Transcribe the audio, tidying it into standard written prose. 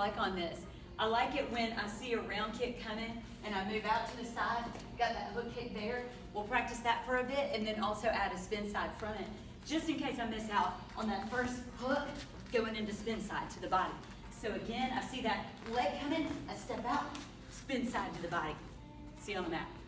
like on this. I like it when I see a round kick coming and I move out to the side, got that hook kick there. We'll practice that for a bit and then also add a spin side from it, just in case I miss out on that first hook going into spin side to the body. So again, I see that leg coming, I step out, spin side to the body. See you on the mat.